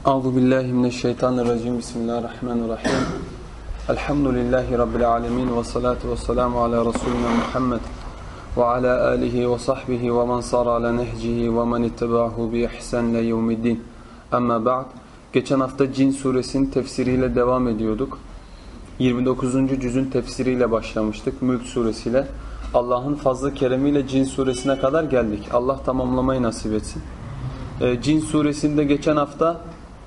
Euzu billahi mineşşeytanirracim. Bismillahirrahmanirrahim. Elhamdülillahi rabbil alamin ve salatu vesselamu ala resulina Muhammed ve ala alihi ve sahbihi ve men sara ala nehcihi ve men ittabahu bi ihsan ila yevmiddin. Amma ba'd. Geçen hafta Cin suresinin tefsiriyle devam ediyorduk. 29. cüzün tefsiriyle başlamıştık. Mülk suresiyle. Allah'ın fazlı keremiyle Cin suresine kadar geldik. Allah tamamlamayı nasip etsin. Cin suresinde geçen hafta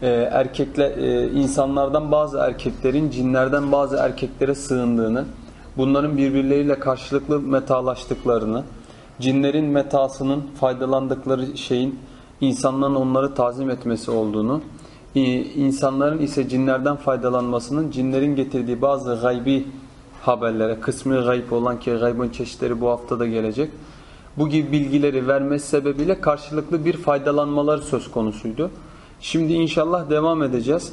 insanlardan bazı erkeklerin cinlerden bazı erkeklere sığındığını, bunların birbirleriyle karşılıklı metalaştıklarını, cinlerin metasının faydalandıkları şeyin insanların onları tazim etmesi olduğunu, insanların ise cinlerden faydalanmasının cinlerin getirdiği bazı gaybi haberlere, kısmi gayb olan ki gaybın çeşitleri bu hafta da gelecek, bu gibi bilgileri vermesi sebebiyle karşılıklı bir faydalanmaları söz konusuydu. Şimdi inşallah devam edeceğiz.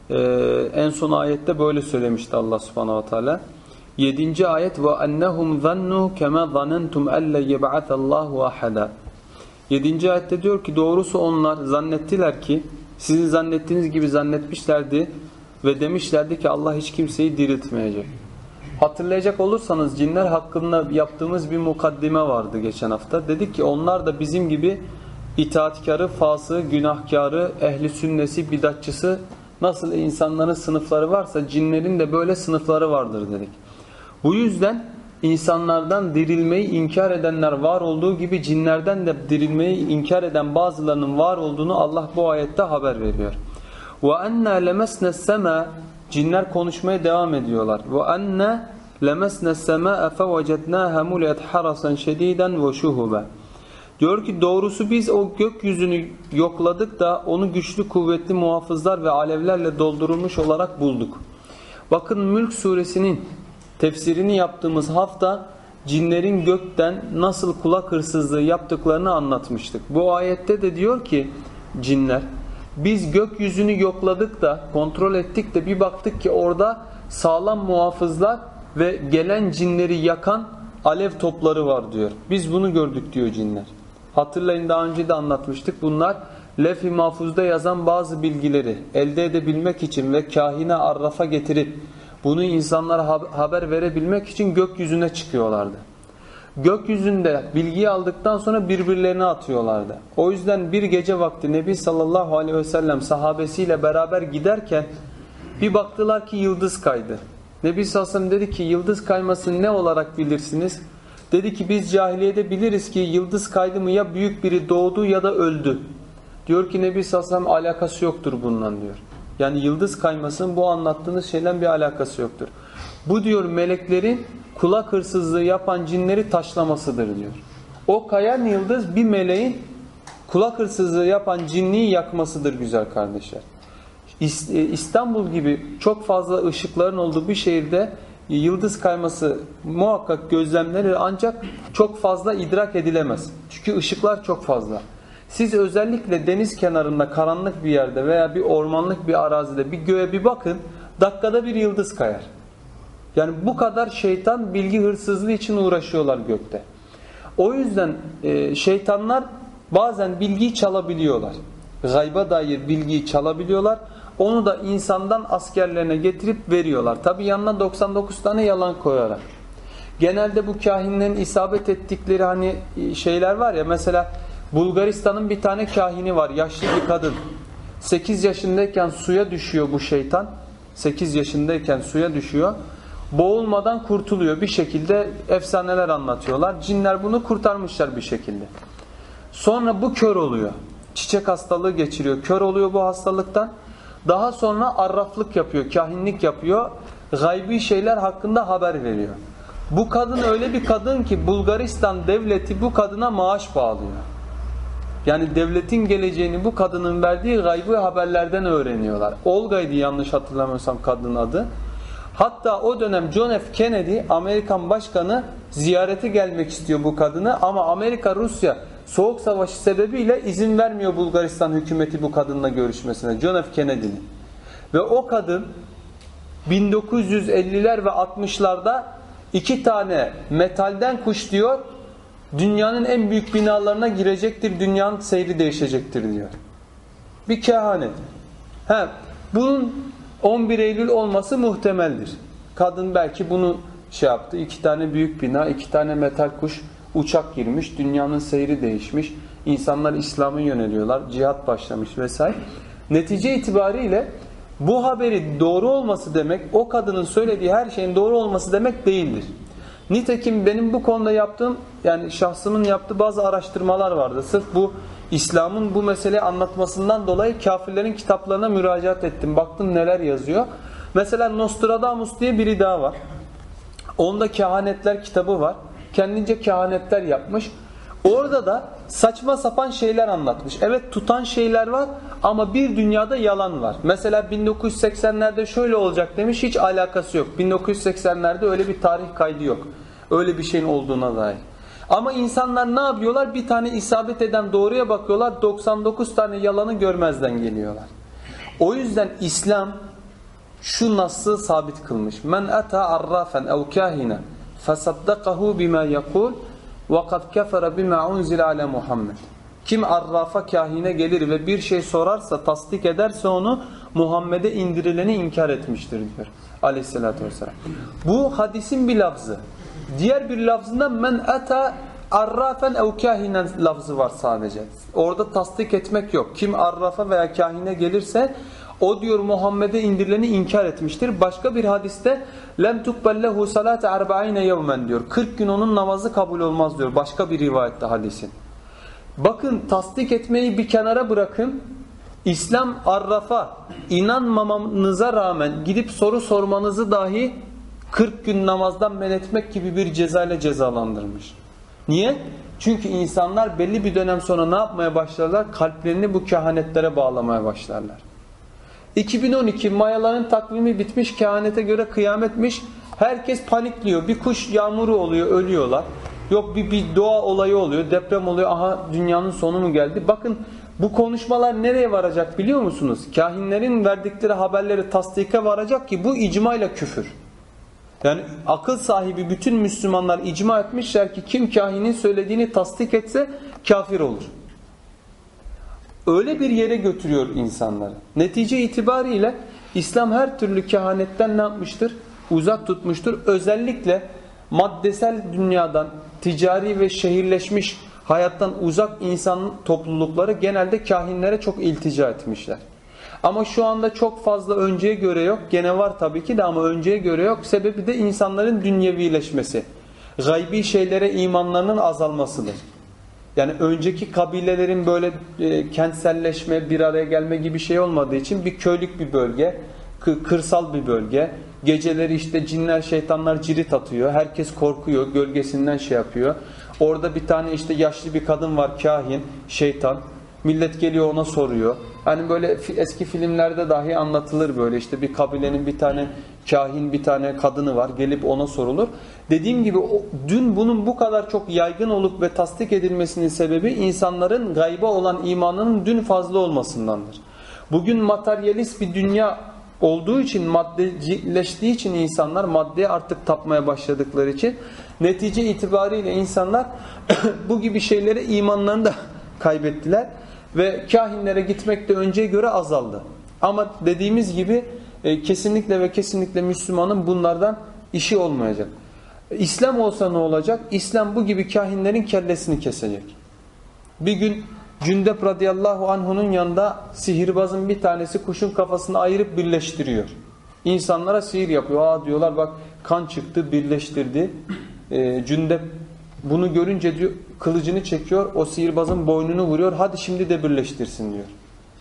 En son ayette böyle söylemişti Allah subhanahu ve teala. 7. ayet ve ennehum zannu kema zanentum elle yeb'atallahu ahada. 7. ayette diyor ki doğrusu onlar zannettiler ki sizin zannettiğiniz gibi zannetmişlerdi ve demişlerdi ki Allah hiç kimseyi diriltmeyecek. Hatırlayacak olursanız cinler hakkında yaptığımız bir mukaddime vardı geçen hafta. Dedik ki onlar da bizim gibi itaatkarı, fasığı, günahkarı, ehli sünnesi, bidatçısı nasıl insanların sınıfları varsa cinlerin de böyle sınıfları vardır dedik. Bu yüzden insanlardan dirilmeyi inkar edenler var olduğu gibi cinlerden de dirilmeyi inkar eden bazılarının var olduğunu Allah bu ayette haber veriyor. وَاَنَّا لَمَسْنَ السَّمَا Cinler konuşmaya devam ediyorlar. وَاَنَّا لَمَسْنَ السَّمَاءَ فَوَجَدْنَاهَا مُلِيَتْ حَرَسًا شَد۪يدًا وَشُهُبًا Diyor ki doğrusu biz o gökyüzünü yokladık da onu güçlü kuvvetli muhafızlar ve alevlerle doldurulmuş olarak bulduk. Bakın Mülk suresinin tefsirini yaptığımız hafta cinlerin gökten nasıl kulak hırsızlığı yaptıklarını anlatmıştık. Bu ayette de diyor ki cinler biz gökyüzünü yokladık da kontrol ettik de bir baktık ki orada sağlam muhafızlar ve gelen cinleri yakan alev topları var diyor. Biz bunu gördük diyor cinler. Hatırlayın daha önce de anlatmıştık. Bunlar lef-i mahfuzda yazan bazı bilgileri elde edebilmek için ve kahine arrafa getirip bunu insanlara haber verebilmek için gökyüzüne çıkıyorlardı. Gökyüzünde bilgiyi aldıktan sonra birbirlerine atıyorlardı. O yüzden bir gece vakti Nebi sallallahu aleyhi ve sellem sahabesiyle beraber giderken bir baktılar ki yıldız kaydı. Nebi sallallahu aleyhi ve sellem dedi ki yıldız kaymasını ne olarak bilirsiniz? Dedi ki biz cahiliyede biliriz ki yıldız kaydı mı ya büyük biri doğdu ya da öldü. Diyor ki Nebi sallallahu aleyhi ve sellem alakası yoktur bundan diyor. Yani yıldız kaymasının bu anlattığınız şeyden bir alakası yoktur. Bu diyor meleklerin kulak hırsızlığı yapan cinleri taşlamasıdır diyor. O kayan yıldız bir meleğin kulak hırsızlığı yapan cinliği yakmasıdır güzel kardeşler. İstanbul gibi çok fazla ışıkların olduğu bir şehirde yıldız kayması muhakkak gözlemlenir ancak çok fazla idrak edilemez. Çünkü ışıklar çok fazla. Siz özellikle deniz kenarında karanlık bir yerde veya bir ormanlık bir arazide bir göğe bir bakın, dakikada bir yıldız kayar. Yani bu kadar şeytan bilgi hırsızlığı için uğraşıyorlar gökte. O yüzden şeytanlar bazen bilgiyi çalabiliyorlar. Gayba dair bilgiyi çalabiliyorlar. Onu da insandan askerlerine getirip veriyorlar. Tabi yanına 99 tane yalan koyarak. Genelde bu kahinlerin isabet ettikleri hani şeyler var ya, mesela Bulgaristan'ın bir tane kahini var, yaşlı bir kadın. 8 yaşındayken suya düşüyor bu şeytan. 8 yaşındayken suya düşüyor. Boğulmadan kurtuluyor bir şekilde, efsaneler anlatıyorlar. Cinler bunu kurtarmışlar bir şekilde. Sonra bu kör oluyor. Çiçek hastalığı geçiriyor. Kör oluyor bu hastalıktan. Daha sonra arraflık yapıyor, kahinlik yapıyor. Gaybi şeyler hakkında haber veriyor. Bu kadın öyle bir kadın ki Bulgaristan devleti bu kadına maaş bağlıyor. Yani devletin geleceğini bu kadının verdiği gaybi haberlerden öğreniyorlar. Olga'ydı yanlış hatırlamıyorsam kadının adı. Hatta o dönem John F. Kennedy, Amerikan başkanı, ziyarete gelmek istiyor bu kadını ama Amerika-Rusya Soğuk Savaşı sebebiyle izin vermiyor Bulgaristan hükümeti bu kadınla görüşmesine. John F. Kennedy'nin. Ve o kadın 1950'ler ve 60'larda 2 tane metalden kuş diyor, dünyanın en büyük binalarına girecektir, dünyanın seyri değişecektir diyor. Bir kehanet. Bunun 11 Eylül olması muhtemeldir. Kadın belki bunu şey yaptı. 2 tane büyük bina, 2 tane metal kuş, uçak girmiş, dünyanın seyri değişmiş. İnsanlar İslam'a yöneliyorlar, cihat başlamış vesaire. Netice itibariyle bu haberi doğru olması demek, o kadının söylediği her şeyin doğru olması demek değildir. Nitekim benim bu konuda yaptığım, yani şahsımın yaptığı bazı araştırmalar vardı. Sırf bu İslam'ın bu meseleyi anlatmasından dolayı kafirlerin kitaplarına müracaat ettim. Baktım neler yazıyor. Mesela Nostradamus diye biri daha var. Onda kehanetler kitabı var. Kendince kehanetler yapmış. Orada da saçma sapan şeyler anlatmış. Evet, tutan şeyler var ama bir dünyada yalan var. Mesela 1980'lerde şöyle olacak demiş, hiç alakası yok. 1980'lerde öyle bir tarih kaydı yok. Öyle bir şeyin olduğuna dair. Ama insanlar ne yapıyorlar? Bir tane isabet eden doğruya bakıyorlar. 99 tane yalanı görmezden geliyorlar. O yüzden İslam şu nassı sabit kılmış. Men ata arrafen ev kahina fesaddakahu bima yekul ve kad kefere bima unzile ala Muhammed. Kim arrafa, kahine gelir ve bir şey sorarsa, tasdik ederse onu, Muhammed'e indirileni inkar etmiştir diyor aleyhissalatü vesselam. Bu hadisin bir lafzı. Diğer bir lafzında men ata arrafen ev kahinen lafzı var sadece. Orada tasdik etmek yok. Kim arrafa veya kahine gelirse o diyor Muhammed'e indirileni inkar etmiştir. Başka bir hadiste lem tukbellehu salate 40 yevmen diyor. 40 gün onun namazı kabul olmaz diyor. Başka bir rivayette hadisin. Bakın, tasdik etmeyi bir kenara bırakın. İslam arrafa inanmamanıza rağmen gidip soru sormanızı dahi 40 gün namazdan men etmek gibi bir cezayla cezalandırmış. Niye? Çünkü insanlar belli bir dönem sonra ne yapmaya başlarlar? Kalplerini bu kehanetlere bağlamaya başlarlar. 2012 Mayaların takvimi bitmiş, kehanete göre kıyametmiş. Herkes panikliyor. Bir kuş yağmuru oluyor, ölüyorlar. Yok bir doğa olayı oluyor, deprem oluyor. Aha, dünyanın sonu mu geldi? Bakın, bu konuşmalar nereye varacak biliyor musunuz? Kahinlerin verdikleri haberleri tasdike varacak ki bu icmayla küfür. Yani akıl sahibi bütün Müslümanlar icma etmişler ki kim kahinin söylediğini tasdik etse kafir olur. Öyle bir yere götürüyor insanları. Netice itibariyle İslam her türlü kehanetten ne yapmıştır? Uzak tutmuştur. Özellikle maddesel dünyadan, ticari ve şehirleşmiş hayattan uzak insan toplulukları genelde kahinlere çok iltica etmişler. Ama şu anda çok fazla, önceye göre yok. Gene var tabii ki de ama önceye göre yok. Sebebi de insanların dünyevileşmesi. Gaybi şeylere imanlarının azalmasıdır. Yani önceki kabilelerin böyle kentselleşme, bir araya gelme gibi şey olmadığı için bir köylük bir bölge, kırsal bir bölge. Geceleri işte cinler, şeytanlar cirit atıyor. Herkes korkuyor, gölgesinden şey yapıyor. Orada bir tane işte yaşlı bir kadın var, kahin, şeytan. Millet geliyor ona soruyor. Hani böyle eski filmlerde dahi anlatılır böyle, işte bir kabilenin bir tane kahin, bir tane kadını var, gelip ona sorulur. Dediğim gibi dün bunun bu kadar çok yaygın olup ve tasdik edilmesinin sebebi insanların gayba olan imanının dün fazla olmasındandır. Bugün materyalist bir dünya olduğu için, maddecileştiği için insanlar maddeye artık tapmaya başladıkları için netice itibariyle insanlar bu gibi şeylere imanlarını da kaybettiler ve kahinlere gitmek de önceye göre azaldı. Ama dediğimiz gibi kesinlikle ve kesinlikle Müslümanın bunlardan işi olmayacak. İslam olsa ne olacak? İslam bu gibi kahinlerin kellesini kesecek. Bir gün Cündep radıyallahu anh'unun yanında sihirbazın bir tanesi kuşun kafasını ayırıp birleştiriyor. İnsanlara sihir yapıyor. Aa diyorlar, bak kan çıktı, birleştirdi. Cündep bunu görünce diyor, kılıcını çekiyor, o sihirbazın boynunu vuruyor. Hadi şimdi de birleştirsin diyor.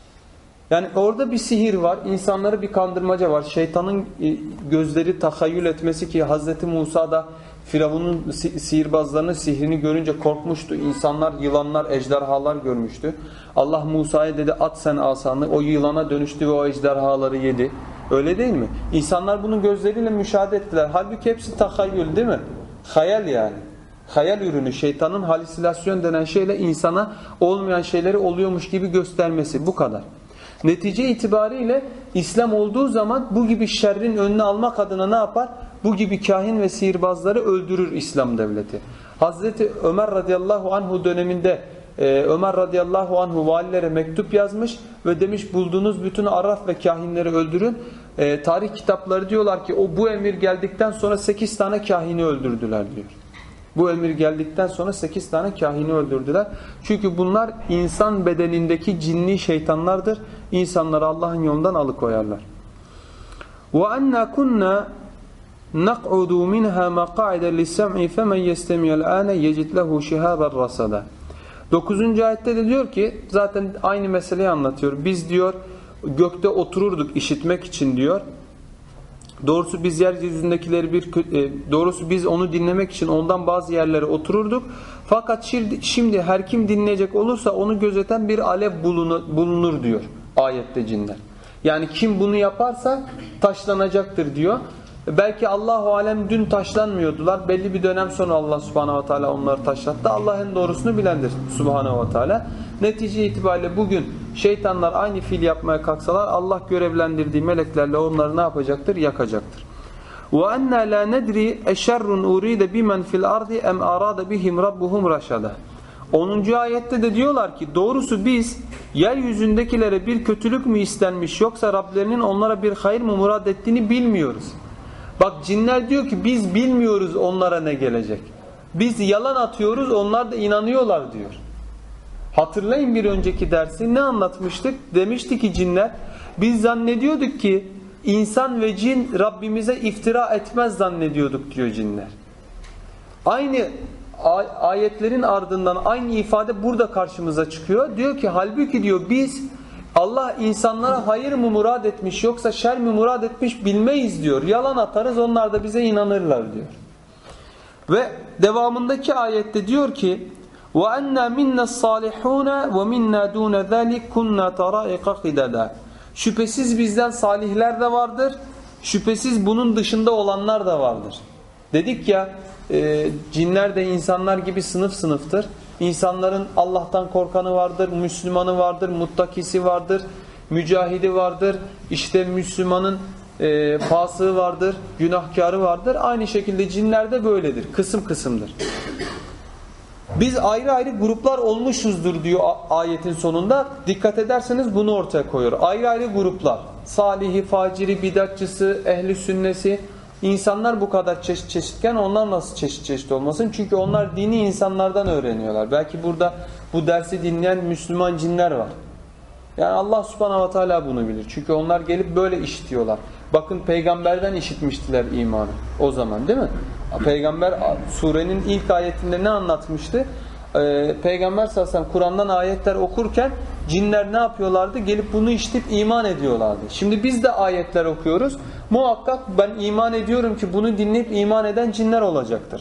Yani orada bir sihir var, insanları bir kandırmaca var. Şeytanın gözleri tahayyül etmesi ki Hazreti Musa da Firavun'un sihirbazlarının sihrini görünce korkmuştu. İnsanlar, yılanlar, ejderhalar görmüştü. Allah Musa'ya dedi, at sen asanı. O yılana dönüştü ve o ejderhaları yedi. Öyle değil mi? İnsanlar bunu gözleriyle müşahede ettiler. Halbuki hepsi tahayyül değil mi? Hayal yani. Hayal ürünü, şeytanın halüsinasyon denen şeyle insana olmayan şeyleri oluyormuş gibi göstermesi, bu kadar. Netice itibariyle İslam olduğu zaman bu gibi şerrin önüne almak adına ne yapar? Bu gibi kahin ve sihirbazları öldürür İslam devleti. Hazreti Ömer radıyallahu anhu döneminde Ömer radıyallahu anhu valilere mektup yazmış ve demiş bulduğunuz bütün arraf ve kahinleri öldürün. Tarih kitapları diyorlar ki bu emir geldikten sonra 8 tane kahini öldürdüler diyor. Bu emir geldikten sonra 8 tane kahini öldürdüler. Çünkü bunlar insan bedenindeki cinni şeytanlardır. İnsanları Allah'ın yolundan alıkoyarlar. وَاَنَّا كُنَّا نَقْعُدُ مِنْهَا مَقَاعِدَ لِلسَّمْعِ فَمَنْ يَسْتَمِيَ الْآنَ يَجِدْ لَهُ شِهَابًا رَصَدًا. 9. ayette de diyor ki zaten aynı meseleyi anlatıyor. Biz diyor gökte otururduk işitmek için diyor. Doğrusu biz yeryüzündekileri doğrusu biz onu dinlemek için ondan bazı yerlere otururduk. Fakat şimdi her kim dinleyecek olursa onu gözeten bir alev bulunur diyor ayette cinler. Yani kim bunu yaparsa taşlanacaktır diyor. Belki Allahu alem dün taşlanmıyordular. Belli bir dönem sonra Allah Subhanahu ve Teala onları taşlattı. Allah en doğrusunu bilendir Subhanahu ve Teala. Netice itibariyle bugün şeytanlar aynı fiil yapmaya kalksalar Allah görevlendirdiği meleklerle onları ne yapacaktır? Yakacaktır. وَاَنَّا لَا نَدْرِي اَشَرٌ اُرِيدَ بِمَنْ فِي الْاَرْضِ اَمْ اَرَادَ بِهِمْ رَبُّهُمْ رَشَدًا. 10. ayette de diyorlar ki doğrusu biz yeryüzündekilere bir kötülük mü istenmiş yoksa Rablerinin onlara bir hayır mı murad ettiğini bilmiyoruz. Bak cinler diyor ki biz bilmiyoruz onlara ne gelecek. Biz yalan atıyoruz onlar da inanıyorlar diyor. Hatırlayın bir önceki dersi ne anlatmıştık? Demişti ki cinler biz zannediyorduk ki insan ve cin Rabbimize iftira etmez zannediyorduk diyor cinler. Aynı ayetlerin ardından aynı ifade burada karşımıza çıkıyor. Diyor ki halbuki diyor biz Allah insanlara hayır mı murad etmiş yoksa şer mi murad etmiş bilmeyiz diyor. Yalan atarız onlar da bize inanırlar diyor. Ve devamındaki ayette diyor ki وَاَنَّا مِنَّا الصَّالِحُونَ وَمِنَّا دُونَ ذَلِكَ كُنَّا تَرَائِقَ قِدَدًا. Şüphesiz bizden salihler de vardır. Şüphesiz bunun dışında olanlar da vardır. Dedik ya cinler de insanlar gibi sınıf sınıftır. İnsanların Allah'tan korkanı vardır, Müslümanı vardır, muttakisi vardır, mücahidi vardır. İşte Müslümanın fasığı vardır, günahkarı vardır. Aynı şekilde cinler de böyledir. Kısım kısımdır. Biz ayrı ayrı gruplar olmuşuzdur diyor ayetin sonunda. Dikkat ederseniz bunu ortaya koyuyor. Ayrı ayrı gruplar. Salihi, faciri, bidatçısı, ehli sünnesi. İnsanlar bu kadar çeşit çeşitken onlar nasıl çeşit çeşit olmasın? Çünkü onlar dini insanlardan öğreniyorlar. Belki burada bu dersi dinleyen Müslüman cinler var. Yani Allah Subhanahu ve Teala bunu bilir. Çünkü onlar gelip böyle işitiyorlar. Bakın peygamberden işitmiştiler imanı o zaman değil mi? Peygamber surenin ilk ayetinde ne anlatmıştı? Peygamber sallallahu aleyhi ve sellem Kur'an'dan ayetler okurken cinler ne yapıyorlardı? Gelip bunu işitip iman ediyorlardı. Şimdi biz de ayetler okuyoruz. Muhakkak ben iman ediyorum ki bunu dinleyip iman eden cinler olacaktır.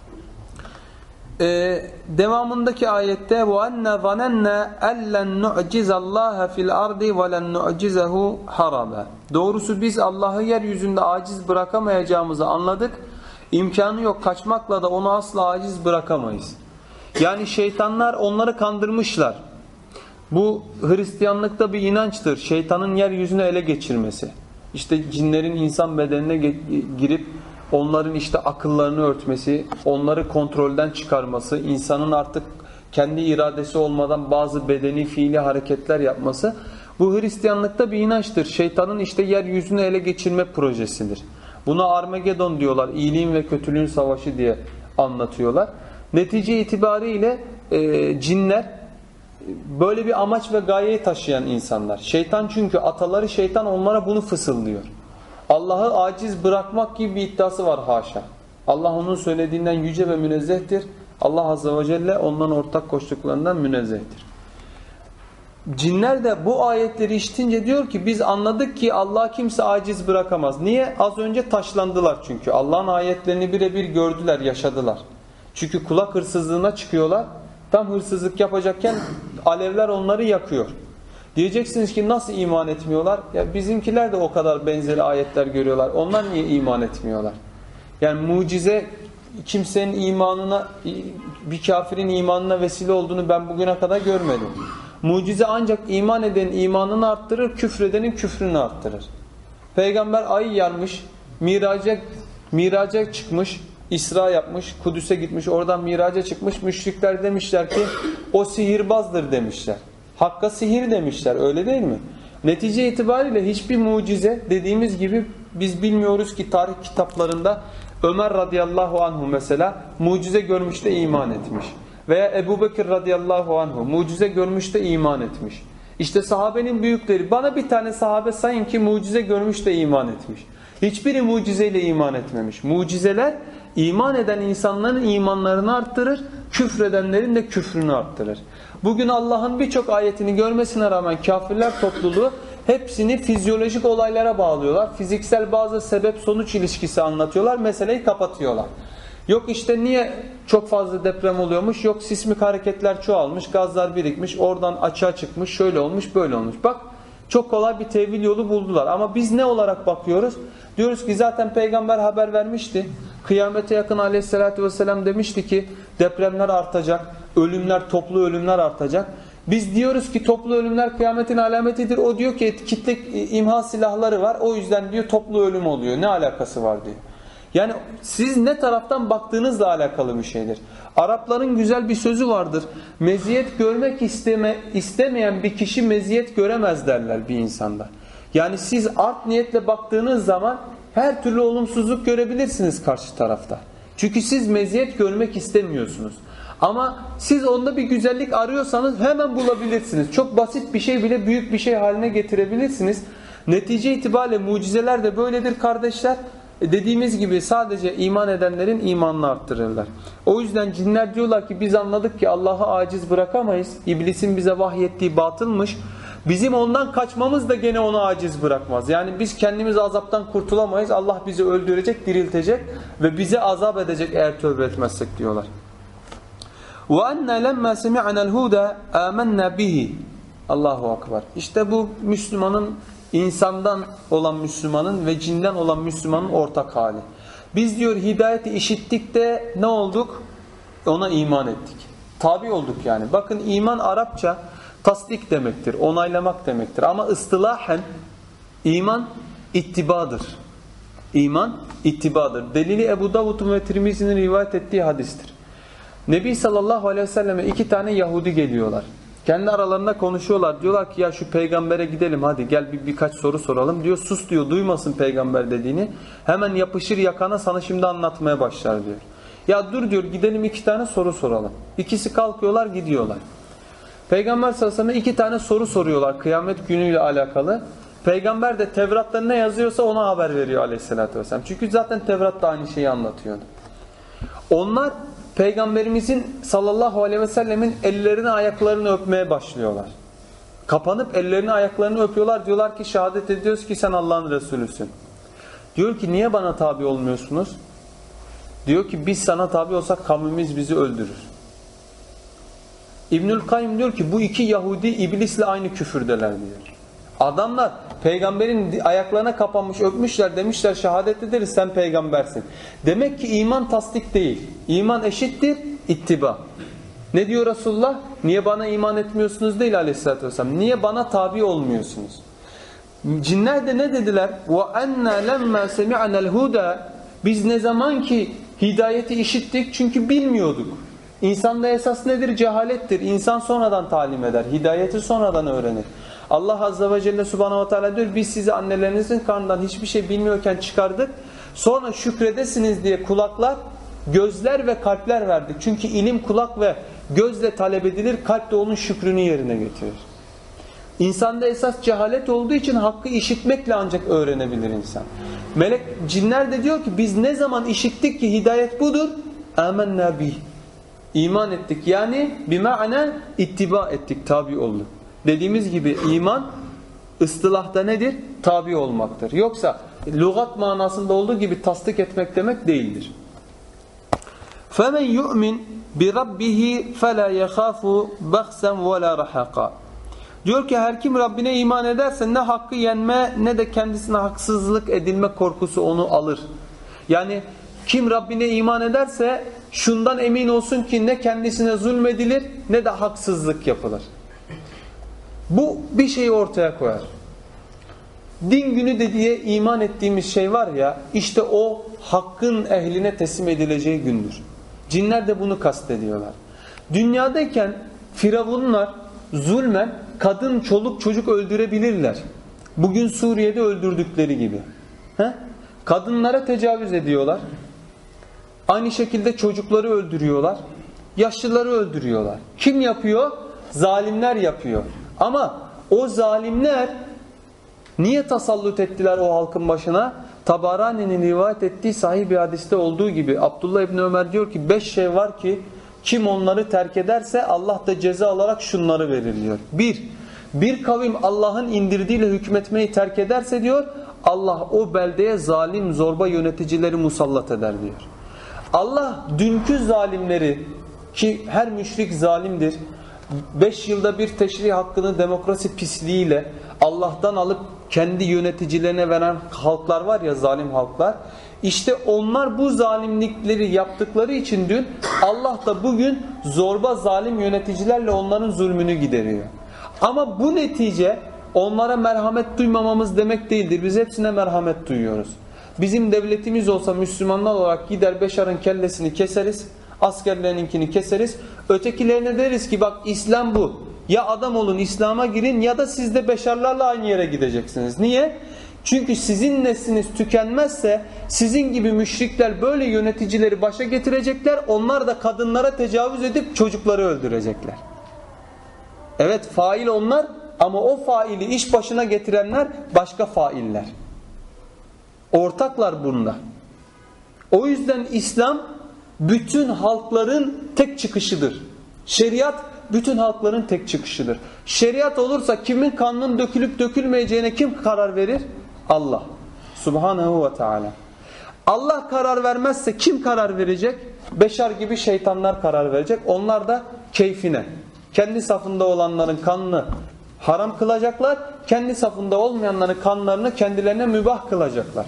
Devamındaki ayette وَاَنَّا ظَنَنَّا اَلَّنْ نُعْجِزَ اللّٰهَ فِي الْاَرْضِ وَلَنْ نُعْجِزَهُ حَرَبًا. Doğrusu biz Allah'ı yeryüzünde aciz bırakamayacağımızı anladık. İmkanı yok, kaçmakla da onu asla aciz bırakamayız. Yani şeytanlar onları kandırmışlar. Bu Hristiyanlıkta bir inançtır. Şeytanın yeryüzünü ele geçirmesi. İşte cinlerin insan bedenine girip onların işte akıllarını örtmesi, onları kontrolden çıkarması, insanın artık kendi iradesi olmadan bazı bedeni fiili hareketler yapması. Bu Hristiyanlıkta bir inançtır. Şeytanın işte yeryüzünü ele geçirme projesidir. Buna Armagedon diyorlar. İyiliğin ve kötülüğün savaşı diye anlatıyorlar. Netice itibariyle cinler böyle bir amaç ve gayeyi taşıyan insanlar. Şeytan çünkü ataları şeytan onlara bunu fısıldıyor. Allah'ı aciz bırakmak gibi bir iddiası var haşa. Allah onun söylediğinden yüce ve münezzehtir. Allah Azze ve Celle ondan ortak koştuklarından münezzehtir. Cinler de bu ayetleri işitince diyor ki biz anladık ki Allah kimse aciz bırakamaz. Niye? Az önce taşlandılar çünkü. Allah'ın ayetlerini birebir gördüler, yaşadılar. Çünkü kulak hırsızlığına çıkıyorlar. Tam hırsızlık yapacakken alevler onları yakıyor. Diyeceksiniz ki nasıl iman etmiyorlar? Ya bizimkiler de o kadar benzeri ayetler görüyorlar. Onlar niye iman etmiyorlar? Yani mucize kimsenin imanına, bir kafirin imanına vesile olduğunu ben bugüne kadar görmedim. Mucize ancak iman edenin imanını arttırır, küfredenin küfrünü arttırır. Peygamber ayı yarmış, miraca çıkmış, İsra yapmış, Kudüs'e gitmiş, oradan miraca çıkmış. Müşrikler demişler ki o sihirbazdır demişler. Hakka sihir demişler, öyle değil mi? Netice itibariyle hiçbir mucize, dediğimiz gibi biz bilmiyoruz ki tarih kitaplarında Ömer radıyallahu anhu mesela mucize görmüş de iman etmiş. Veya Ebu Bekir radıyallahu anhu mucize görmüş de iman etmiş. İşte sahabenin büyükleri, bana bir tane sahabe sayın ki mucize görmüş de iman etmiş. Hiçbiri mucizeyle iman etmemiş. Mucizeler iman eden insanların imanlarını arttırır, küfredenlerin de küfrünü arttırır. Bugün Allah'ın birçok ayetini görmesine rağmen kafirler topluluğu hepsini fizyolojik olaylara bağlıyorlar. Fiziksel bazı sebep-sonuç ilişkisi anlatıyorlar, meseleyi kapatıyorlar. Yok işte niye çok fazla deprem oluyormuş, yok sismik hareketler çoğalmış, gazlar birikmiş, oradan açığa çıkmış, şöyle olmuş, böyle olmuş. Bak çok kolay bir tevil yolu buldular. Ama biz ne olarak bakıyoruz? Diyoruz ki zaten peygamber haber vermişti. Kıyamete yakın aleyhissalatü vesselam demişti ki depremler artacak, ölümler, toplu ölümler artacak. Biz diyoruz ki toplu ölümler kıyametin alametidir. O diyor ki kitle imha silahları var. O yüzden diyor toplu ölüm oluyor. Ne alakası var diyor. Yani siz ne taraftan baktığınızla alakalı bir şeydir. Arapların güzel bir sözü vardır. Meziyet görmek istemeyen bir kişi meziyet göremez derler bir insanda. Yani siz art niyetle baktığınız zaman her türlü olumsuzluk görebilirsiniz karşı tarafta. Çünkü siz meziyet görmek istemiyorsunuz. Ama siz onda bir güzellik arıyorsanız hemen bulabilirsiniz. Çok basit bir şey bile büyük bir şey haline getirebilirsiniz. Netice itibariyle mucizeler de böyledir kardeşler. Dediğimiz gibi sadece iman edenlerin imanını arttırırlar. O yüzden cinler diyorlar ki biz anladık ki Allah'ı aciz bırakamayız. İblisin bize vahyettiği batılmış. Bizim ondan kaçmamız da gene onu aciz bırakmaz. Yani biz kendimiz azaptan kurtulamayız. Allah bizi öldürecek, diriltecek ve bize azap edecek eğer tövbe etmezsek diyorlar. وَاَنَّا لَمَّا سَمِعَنَا الْهُودَ آمَنَّا بِهِ Allahu Ekber. İşte bu Müslümanın, insandan olan Müslümanın ve cinden olan Müslümanın ortak hali. Biz diyor hidayeti işittik de ne olduk? Ona iman ettik. Tabi olduk yani. Bakın iman Arapça tasdik demektir, onaylamak demektir. Ama ıstılahen iman ittibadır. İman ittibadır. Delili Ebu Davud'un ve Tirmizi'nin rivayet ettiği hadistir. Nebi sallallahu aleyhi ve selleme 2 tane Yahudi geliyorlar. Kendi aralarında konuşuyorlar. Diyorlar ki ya şu peygambere gidelim hadi gel birkaç soru soralım. Diyor sus diyor duymasın peygamber dediğini. Hemen yapışır yakana sana şimdi anlatmaya başlar diyor. Ya dur diyor gidelim 2 tane soru soralım. İkisi kalkıyorlar gidiyorlar. Peygamber sallallahu aleyhi ve sellem 2 tane soru soruyorlar kıyamet günüyle alakalı. Peygamber de Tevrat'ta ne yazıyorsa ona haber veriyor aleyhissalatü vesselam. Çünkü zaten Tevrat da aynı şeyi anlatıyordu. Onlar Peygamberimizin sallallahu aleyhi ve sellemin ellerini ayaklarını öpmeye başlıyorlar. Kapanıp ellerini ayaklarını öpüyorlar. Diyorlar ki şehadet ediyoruz ki sen Allah'ın Resulüsün. Diyor ki niye bana tabi olmuyorsunuz? Diyor ki biz sana tabi olsak kavmimiz bizi öldürür. İbnül Kayyum diyor ki bu 2 Yahudi iblisle aynı küfürdeler diyor. Adamlar peygamberin ayaklarına kapanmış öpmüşler demişler şehadet ederiz sen peygambersin. Demek ki iman tasdik değil. İman eşittir ittiba. Ne diyor Resulullah? Niye bana iman etmiyorsunuz değil aleyhissalatü vesselam. Niye bana tabi olmuyorsunuz? Cinler de ne dediler? وَاَنَّا لَمَّا سَمِعَنَا الْهُدَى Biz ne zaman ki hidayeti işittik çünkü bilmiyorduk. İnsanda esas nedir? Cehalettir. İnsan sonradan talim eder. Hidayeti sonradan öğrenir. Allah Azze ve Celle Subhanahu ve Teala diyor biz sizi annelerinizin karnından hiçbir şey bilmiyorken çıkardık. Sonra şükredesiniz diye kulaklar, gözler ve kalpler verdik. Çünkü ilim kulak ve gözle talep edilir. Kalp de onun şükrünü yerine getirir. İnsanda esas cehalet olduğu için hakkı işitmekle ancak öğrenebilir insan. Cinler de diyor ki biz ne zaman işittik ki hidayet budur? Âmennâ bih. İman ettik. Yani bima'na ittiba ettik, tabi olduk. Dediğimiz gibi iman ıstılahta nedir? Tabi olmaktır. Yoksa lügat manasında olduğu gibi tasdik etmek demek değildir. فَمَنْ يُؤْمِنْ بِرَبِّهِ فَلَا يَخَافُ بَخْسًا وَلَا رَحَقًا Diyor ki her kim Rabbine iman ederse ne hakkı yenme ne de kendisine haksızlık edilme korkusu onu alır. Yani kim Rabbine iman ederse şundan emin olsun ki ne kendisine zulmedilir ne de haksızlık yapılır. Bu bir şeyi ortaya koyar. Din günü de diye iman ettiğimiz şey var ya, işte o hakkın ehline teslim edileceği gündür. Cinler de bunu kastediyorlar. Dünyadayken firavunlar zulmen kadın, çoluk, çocuk öldürebilirler. Bugün Suriye'de öldürdükleri gibi. Kadınlara tecavüz ediyorlar. Aynı şekilde çocukları öldürüyorlar. Yaşlıları öldürüyorlar. Kim yapıyor? Zalimler yapıyor. Ama o zalimler niye tasallut ettiler o halkın başına? Tabarani'nin rivayet ettiği sahih bir hadiste olduğu gibi Abdullah İbni Ömer diyor ki 5 şey var ki kim onları terk ederse Allah da ceza olarak şunları verir diyor. Bir kavim Allah'ın indirdiğiyle hükmetmeyi terk ederse diyor Allah o beldeye zalim zorba yöneticileri musallat eder diyor. Allah dünkü zalimleri, ki her müşrik zalimdir, 5 yılda bir teşrih hakkını demokrasi pisliğiyle Allah'tan alıp kendi yöneticilerine veren halklar var ya, zalim halklar. İşte onlar bu zalimlikleri yaptıkları için dün Allah da bugün zorba zalim yöneticilerle onların zulmünü gideriyor. Ama bu netice onlara merhamet duymamamız demek değildir. Biz hepsine merhamet duyuyoruz. Bizim devletimiz olsa Müslümanlar olarak gider Beşar'ın kellesini keseriz, askerlerininkini keseriz. Ötekilerine deriz ki bak İslam bu. Ya adam olun İslam'a girin ya da siz de Beşarlarla aynı yere gideceksiniz. Niye? Çünkü sizin nesliniz tükenmezse sizin gibi müşrikler böyle yöneticileri başa getirecekler. Onlar da kadınlara tecavüz edip çocukları öldürecekler. Evet, fail onlar ama o faili iş başına getirenler başka failler. Ortaklar bunda. O yüzden İslam bütün halkların tek çıkışıdır. Şeriat bütün halkların tek çıkışıdır. Şeriat olursa kimin kanının dökülüp dökülmeyeceğine kim karar verir? Allah Subhanahu ve Teala. Allah karar vermezse kim karar verecek? Beşar gibi şeytanlar karar verecek. Onlar da keyfine. Kendi safında olanların kanını haram kılacaklar. Kendi safında olmayanların kanlarını kendilerine mübah kılacaklar.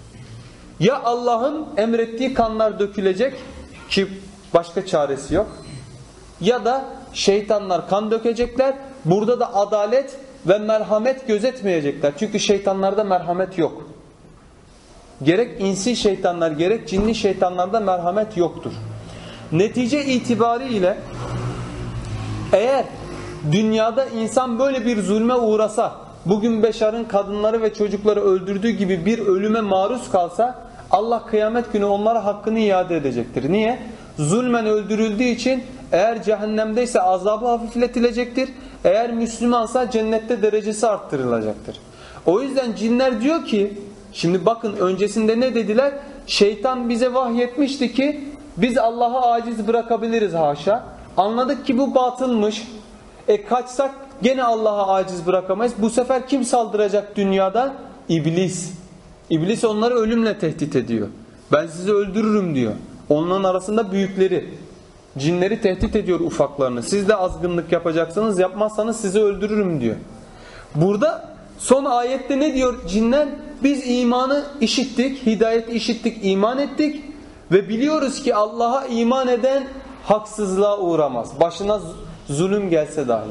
Ya Allah'ın emrettiği kanlar dökülecek ki başka çaresi yok. Ya da şeytanlar kan dökecekler. Burada da adalet ve merhamet gözetmeyecekler. Çünkü şeytanlarda merhamet yok. Gerek insi şeytanlar gerek cinli şeytanlarda merhamet yoktur. Netice itibariyle eğer dünyada insan böyle bir zulme uğrasa, bugün Beşar'ın kadınları ve çocukları öldürdüğü gibi bir ölüme maruz kalsa Allah kıyamet günü onlara hakkını iade edecektir. Niye? Zulmen öldürüldüğü için eğer cehennemdeyse azabı hafifletilecektir. Eğer Müslümansa cennette derecesi arttırılacaktır. O yüzden cinler diyor ki, şimdi bakın öncesinde ne dediler? Şeytan bize vahyetmişti ki biz Allah'a aciz bırakabiliriz haşa. Anladık ki bu batılmış. Kaçsak gene Allah'a aciz bırakamayız. Bu sefer kim saldıracak dünyada? İblis. İblis onları ölümle tehdit ediyor. Ben sizi öldürürüm diyor. Onların arasında büyükleri. Cinleri tehdit ediyor ufaklarını. Siz de azgınlık yapacaksınız, yapmazsanız sizi öldürürüm diyor. Burada son ayette ne diyor cinler? Biz imanı işittik, hidayeti işittik, iman ettik ve biliyoruz ki Allah'a iman eden haksızlığa uğramaz. Başına zulüm gelse dahi.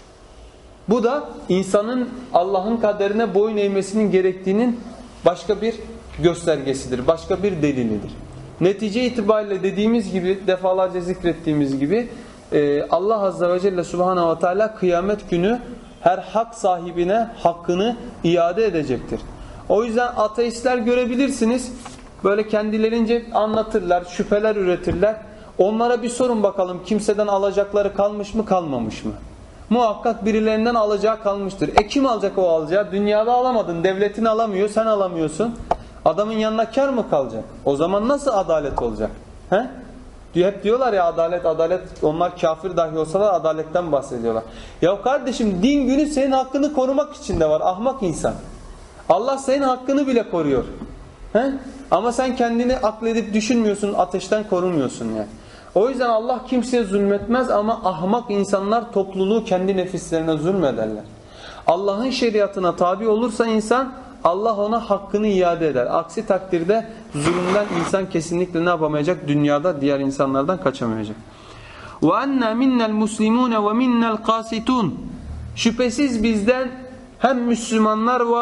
Bu da insanın Allah'ın kaderine boyun eğmesinin gerektiğinin başka bir göstergesidir, başka bir delilidir. Netice itibariyle dediğimiz gibi, defalarca zikrettiğimiz gibi Allah Azze ve Celle Subhanahu ve Teala kıyamet günü her hak sahibine hakkını iade edecektir. O yüzden ateistler görebilirsiniz, böyle kendilerince anlatırlar, şüpheler üretirler. Onlara bir sorun bakalım, kimseden alacakları kalmış mı kalmamış mı? Muhakkak birilerinden alacağı kalmıştır. Kim alacak o alacağı? Dünyada alamadın, devletin alamıyor, sen alamıyorsun. Adamın yanına kar mı kalacak? O zaman nasıl adalet olacak? He? Hep diyorlar ya adalet, adalet. Onlar kafir dahi olsalar adaletten bahsediyorlar. Ya kardeşim din günü senin hakkını korumak için de var. Ahmak insan. Allah senin hakkını bile koruyor. He? Ama sen kendini akledip düşünmüyorsun, ateşten korumuyorsun yani. O yüzden Allah kimseye zulmetmez ama ahmak insanlar topluluğu kendi nefislerine zulmederler. Allah'ın şeriatına tabi olursa insan, Allah ona hakkını iade eder. Aksi takdirde zulümden insan kesinlikle ne yapamayacak? Dünyada diğer insanlardan kaçamayacak. وَاَنَّا مِنَّا الْمُسْلِمُونَ وَمِنَّا الْقَاسِتُونَ Şüphesiz bizden hem Müslümanlar var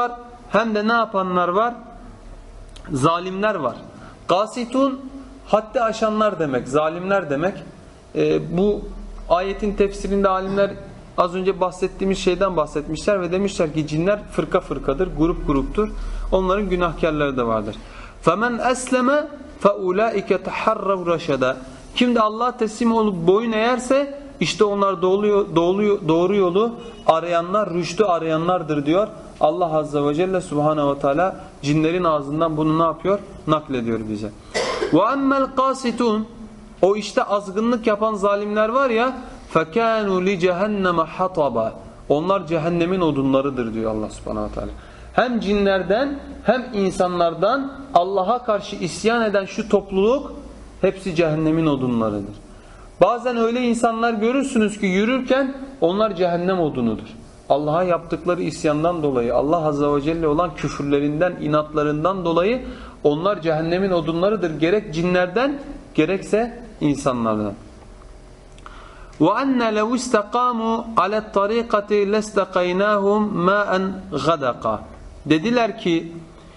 hem de ne yapanlar var? Zalimler var. Kasitun haddi aşanlar demek, zalimler demek. Bu ayetin tefsirinde alimler az önce bahsettiğimiz şeyden bahsetmişler ve demişler ki cinler fırka fırkadır, grup gruptur. Onların günahkarları da vardır. فَمَنْ أَسْلَمَ فَاُولَٰئِكَ تَحَرَّوْ رَشَدًا Kim de Allah'a teslim olup boyun eğerse işte onlar doğru yolu arayanlar, rüştü arayanlardır diyor. Allah Azze ve Celle Subhanahu ve Teala cinlerin ağzından bunu ne yapıyor? Naklediyor bize. وَأَمَّا الْقَاسِتُونَ O işte azgınlık yapan zalimler var ya فَكَانُوا لِجَهَنَّمَ حَطَبًا Onlar cehennemin odunlarıdır diyor Allah Subhanahu ve Teala. Hem cinlerden hem insanlardan Allah'a karşı isyan eden şu topluluk hepsi cehennemin odunlarıdır. Bazen öyle insanlar görürsünüz ki yürürken onlar cehennem odunudur. Allah'a yaptıkları isyandan dolayı, Allah Azze ve Celle olan küfürlerinden, inatlarından dolayı onlar cehennemin odunlarıdır. Gerek cinlerden gerekse insanlardan. وَأَنَّ لَوْ اسْتَقَامُوا عَلَى الطَّرِيقَةِ لَاسْتَقَيْنَاهُمْ مَاءً غَدَقًا Dediler ki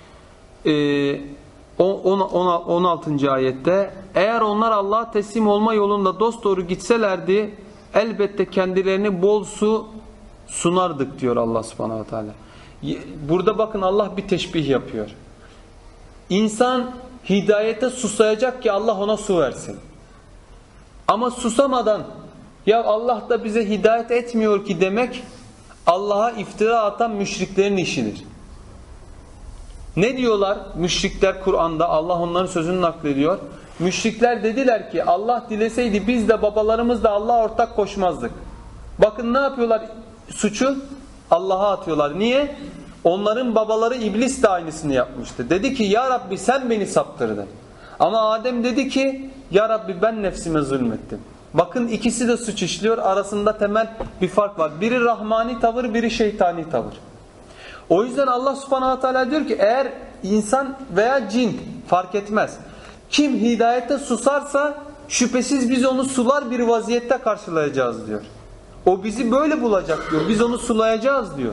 16. ayette eğer onlar Allah'a teslim olma yolunda dosdoğru gitselerdi elbette kendilerine bol su sunardık diyor Allah Subhanahu ve Teala. Burada bakın Allah bir teşbih yapıyor. İnsan hidayete susayacak ki Allah ona su versin. Ama susamadan ya Allah da bize hidayet etmiyor ki demek Allah'a iftira atan müşriklerin işidir. Ne diyorlar müşrikler Kur'an'da? Allah onların sözünü naklediyor. Müşrikler dediler ki Allah dileseydi biz de babalarımız da Allah'a ortak koşmazdık. Bakın ne yapıyorlar suçu? Allah'a atıyorlar. Niye? Onların babaları iblis de aynısını yapmıştı. Dedi ki ya Rabbi sen beni saptırdın. Ama Adem dedi ki ya Rabbi ben nefsime zulmettim. Bakın ikisi de suç işliyor. Arasında temel bir fark var. Biri rahmani tavır, biri şeytani tavır. O yüzden Allah Subhanahu wa Taala diyor ki eğer insan veya cin fark etmez. Kim hidayete susarsa şüphesiz biz onu sular bir vaziyette karşılayacağız diyor. O bizi böyle bulacak diyor. Biz onu sulayacağız diyor.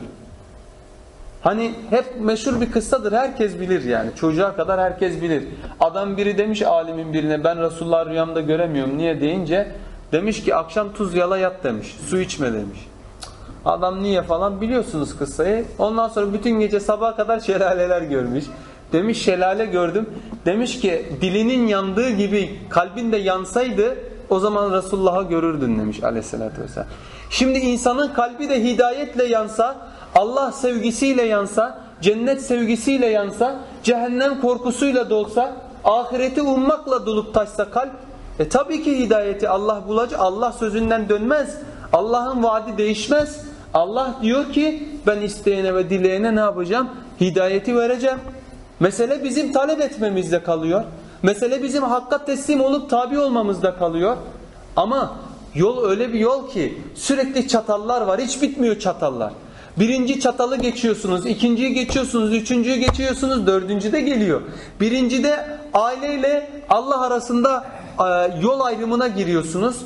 Hani hep meşhur bir kıssadır. Herkes bilir yani. Çocuğa kadar herkes bilir. Adam biri demiş alimin birine ben Resulullah rüyamda göremiyorum. Niye deyince demiş ki akşam tuz yala yat demiş. Su içme demiş. Adam niye falan biliyorsunuz kıssayı. Ondan sonra bütün gece sabaha kadar şelaleler görmüş. Demiş şelale gördüm. Demiş ki dilinin yandığı gibi kalbin de yansaydı o zaman Resulullah'ı görürdün demiş aleyhissalatü vesselam. Şimdi insanın kalbi de hidayetle yansa, Allah sevgisiyle yansa, cennet sevgisiyle yansa, cehennem korkusuyla dolsa, ahireti ummakla dolup taşsa kalp, tabii ki hidayeti Allah bulacak. Allah sözünden dönmez. Allah'ın vaadi değişmez. Allah diyor ki ben isteyene ve dileyene ne yapacağım? Hidayeti vereceğim. Mesele bizim talep etmemizde kalıyor. Mesele bizim hakka teslim olup tabi olmamızda kalıyor. Ama yol öyle bir yol ki sürekli çatallar var. Hiç bitmiyor çatallar. Birinci çatalı geçiyorsunuz, ikinciyi geçiyorsunuz, üçüncüyü geçiyorsunuz, dördüncü de geliyor. Birincide aileyle Allah arasında yol ayrımına giriyorsunuz.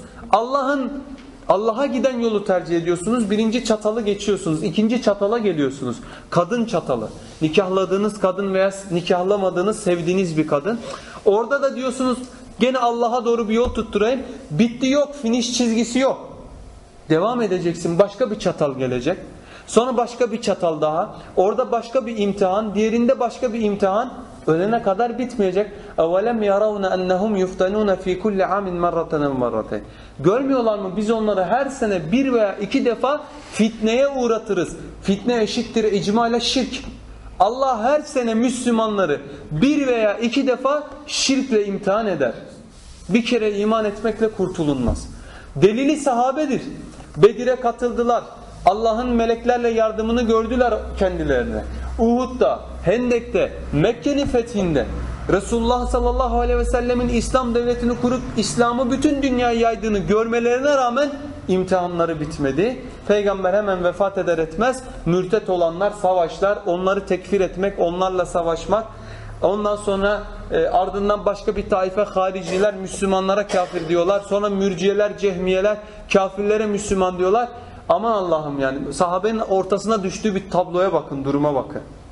Allah'a giden yolu tercih ediyorsunuz. Birinci çatalı geçiyorsunuz. İkinci çatala geliyorsunuz. Kadın çatalı. Nikahladığınız kadın veya nikahlamadığınız sevdiğiniz bir kadın. Orada da diyorsunuz gene Allah'a doğru bir yol tutturayım. Bitti yok. Finish çizgisi yok. Devam edeceksin. Başka bir çatal gelecek. Sonra başka bir çatal daha. Orada başka bir imtihan. Diğerinde başka bir imtihan. Ölene kadar bitmeyecek. اَوَلَمْ يَرَوْنَ اَنَّهُمْ يُفْتَنُونَ ف۪ي كُلِّ عَامٍ مَرَّةً وَمَرَّةً Görmüyorlar mı biz onları her sene bir veya iki defa fitneye uğratırız. Fitne eşittir icma ile şirk. Allah her sene Müslümanları bir veya iki defa şirkle imtihan eder. Bir kere iman etmekle kurtulunmaz. Delili sahabedir. Bedir'e katıldılar. Allah'ın meleklerle yardımını gördüler kendilerine. Uhud'da, Hendek'te, Mekke'nin fethinde Resulullah sallallahu aleyhi ve sellemin İslam devletini kurup İslam'ı bütün dünyaya yaydığını görmelerine rağmen imtihanları bitmedi. Peygamber hemen vefat eder etmez mürtet olanlar savaşlar, onları tekfir etmek, onlarla savaşmak. Ondan sonra ardından başka bir taife hariciler Müslümanlara kafir diyorlar. Sonra mürciyeler, cehmiyeler kafirlere Müslüman diyorlar. Aman Allah'ım yani sahabenin ortasına düştüğü bir tabloya bakın, duruma bakın.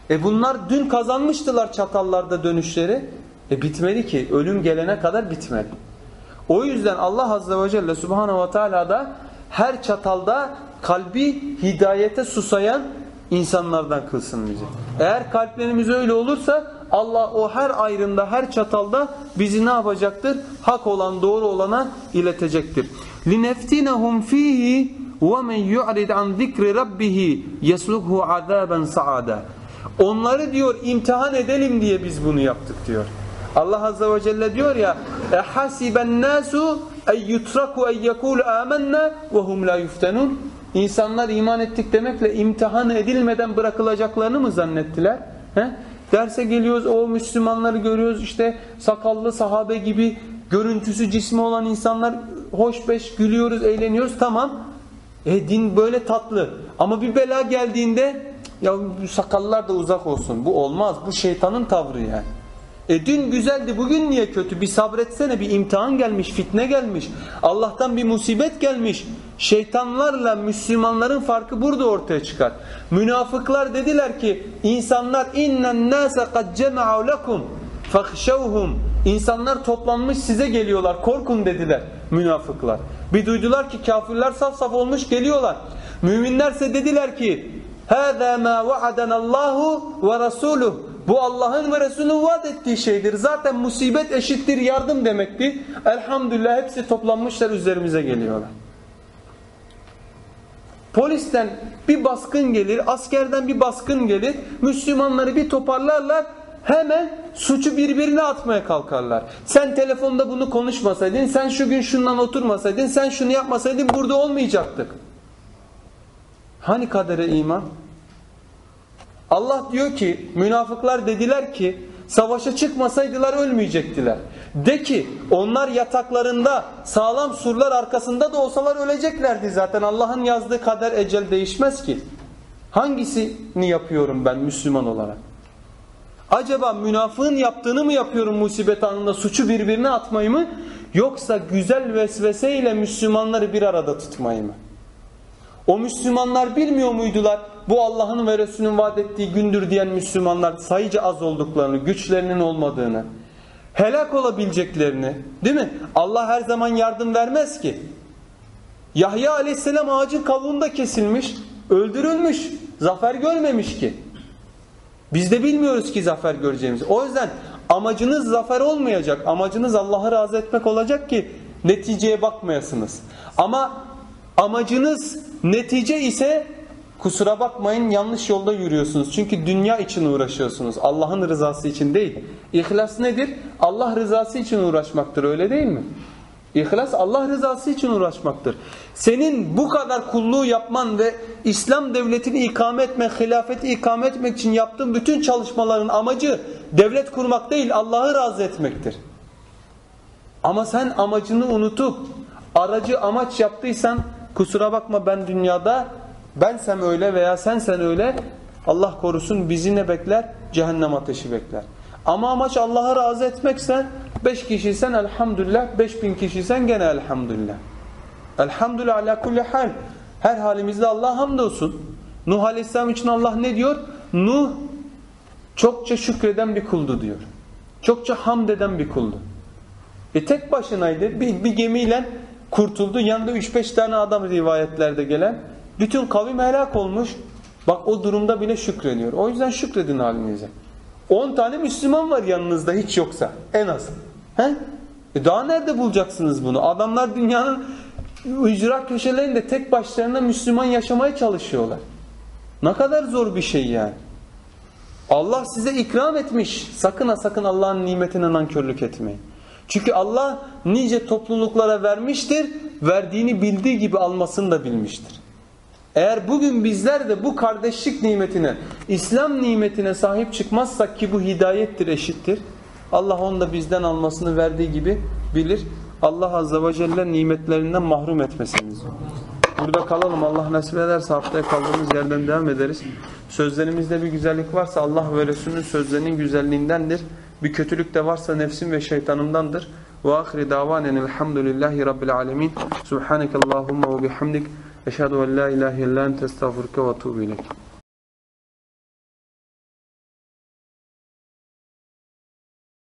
Bunlar dün kazanmıştılar çatallarda dönüşleri. Bitmedi ki. Ölüm gelene kadar bitmedi. O yüzden Allah Azze ve Celle Subhanahu ve Teala da her çatalda kalbi hidayete susayan insanlardan kılsın bizi. Eğer kalplerimiz öyle olursa Allah o her ayrımda, her çatalda bizi ne yapacaktır? Hak olan, doğru olana iletecektir. لِنَفْتِنَهُمْ ف۪يهِ وَمَنْ يُعْرِدْ عَنْ ذِكْرِ رَبِّهِ يَسْلُكْهُ عَذَابًا سَعَادًا. Onları diyor imtihan edelim diye biz bunu yaptık diyor. Allah Azze ve Celle diyor ya اَحَسِبَ النَّاسُ اَنْ يُتْرَكُوا اَنْ يَقُولُ آمَنَّا وَهُمْ لَا يُفْتَنُونَ. İnsanlar iman ettik demekle imtihan edilmeden bırakılacaklarını mı zannettiler? Derse geliyoruz, o Müslümanları görüyoruz, işte sakallı sahabe gibi görüntüsü cismi olan insanlar, hoş beş gülüyoruz, eğleniyoruz, tamam. Din böyle tatlı ama bir bela geldiğinde ya bu sakallar da uzak olsun, bu olmaz, bu şeytanın tavrı yani. Dün güzeldi, bugün niye kötü? Bir sabretsene, bir imtihan gelmiş, fitne gelmiş, Allah'tan bir musibet gelmiş. Şeytanlarla Müslümanların farkı burada ortaya çıkar. Münafıklar dediler ki insanlar innen nase kad cema'u lekum fakhshawhum. İnsanlar toplanmış size geliyorlar, korkun dediler münafıklar. Bir duydular ki kafirler saf saf olmuş geliyorlar. Müminlerse dediler ki hâzâ mâ va'adanallahu ve rasûluh. Bu Allah'ın ve Resulünün vaat ettiği şeydir. Zaten musibet eşittir yardım demekti. Elhamdülillah hepsi toplanmışlar, üzerimize geliyorlar. Polisten bir baskın gelir, askerden bir baskın gelir, Müslümanları bir toparlarlar, hemen suçu birbirine atmaya kalkarlar. Sen telefonda bunu konuşmasaydın, sen şu gün şundan oturmasaydın, sen şunu yapmasaydın burada olmayacaktık. Hani kadere iman? Allah diyor ki münafıklar dediler ki savaşa çıkmasaydılar ölmeyecektiler. De ki onlar yataklarında sağlam surlar arkasında da olsalar öleceklerdi zaten. Allah'ın yazdığı kader ecel değişmez ki. Hangisini yapıyorum ben Müslüman olarak? Acaba münafığın yaptığını mı yapıyorum musibet anında, suçu birbirine atmayı mı? Yoksa güzel vesveseyle Müslümanları bir arada tutmayı mı? O Müslümanlar bilmiyor muydular? Bu Allah'ın ve Resulünün vaat ettiği gündür diyen Müslümanlar sayıca az olduklarını, güçlerinin olmadığını, helak olabileceklerini, değil mi? Allah her zaman yardım vermez ki. Yahya aleyhisselam ağacın kavuğunda kesilmiş, öldürülmüş, zafer görmemiş ki. Biz de bilmiyoruz ki zafer göreceğimizi. O yüzden amacınız zafer olmayacak. Amacınız Allah'ı razı etmek olacak ki neticeye bakmayasınız. Ama amacınız netice ise kusura bakmayın yanlış yolda yürüyorsunuz. Çünkü dünya için uğraşıyorsunuz. Allah'ın rızası için değil. İhlas nedir? Allah rızası için uğraşmaktır, öyle değil mi? İhlas Allah rızası için uğraşmaktır. Senin bu kadar kulluğu yapman ve İslam devletini ikame etmek, hilafeti ikame etmek için yaptığın bütün çalışmaların amacı devlet kurmak değil, Allah'ı razı etmektir. Ama sen amacını unutup aracı amaç yaptıysan kusura bakma, ben dünyada bensem öyle veya sensen öyle, Allah korusun bizi ne bekler? Cehennem ateşi bekler. Ama amaç Allah'ı razı etmekse 5 kişiysen elhamdülillah, 5000 kişiysen gene elhamdülillah. Elhamdülillah ala kulli hal. Her halimizde Allah'a hamdolsun. Nuh Aleyhisselam için Allah ne diyor? Nuh çokça şükreden bir kuldu diyor. Çokça hamd eden bir kuldu. Tek başınaydı. Bir gemiyle kurtuldu. Yanında 3-5 tane adam rivayetlerde gelen. Bütün kavim helak olmuş. Bak o durumda bile şükrediyor. O yüzden şükredin halinize. 10 tane Müslüman var yanınızda hiç yoksa. En az. Daha nerede bulacaksınız bunu? Adamlar dünyanın ücra köşelerinde tek başlarına Müslüman yaşamaya çalışıyorlar. Ne kadar zor bir şey yani. Allah size ikram etmiş. Sakın ha sakın Allah'ın nimetine nankörlük etmeyin. Çünkü Allah nice topluluklara vermiştir. Verdiğini bildiği gibi almasını da bilmiştir. Eğer bugün bizler de bu kardeşlik nimetine, İslam nimetine sahip çıkmazsak ki bu hidayettir, eşittir. Allah onu da bizden almasını verdiği gibi bilir. Allah Azze ve Celle nimetlerinden mahrum etmesiniz. Burada kalalım. Allah nasip ederse haftaya kaldığımız yerden devam ederiz. Sözlerimizde bir güzellik varsa Allah ve Resulünün sözlerinin güzelliğindendir. Bir kötülük de varsa nefsim ve şeytanımdandır. Ve ahiri davanen elhamdülillahi rabbil alemin. Subhanekallahumma ve bihamdik. Eşhedü en la ilahe illa ente estağfiruke ve etûbü ileyk.